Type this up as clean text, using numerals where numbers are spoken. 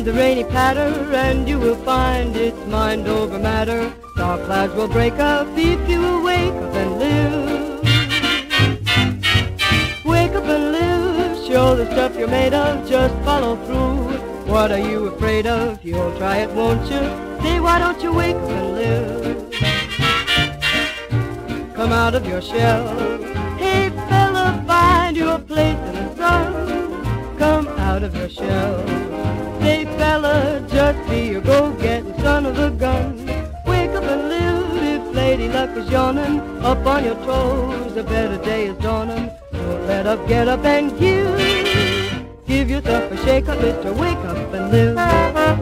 and the rainy patter, and you will find it's mind over matter. Dark clouds will break up if you will wake up and live. Wake up and live, show the stuff you're made of, just follow through. What are you afraid of? You'll try it, won't you? Say, why don't you wake up and live? Come out of your shell. Hey fella, find your place in the sun. Come out of your shell. Say fella, just be your go-getting son of a gun. Wake up and live if Lady Luck is yawning. Up on your toes, a better day is dawning. Don't let up, get up and give yourself a shake-up, Mr. Wake Up and Live.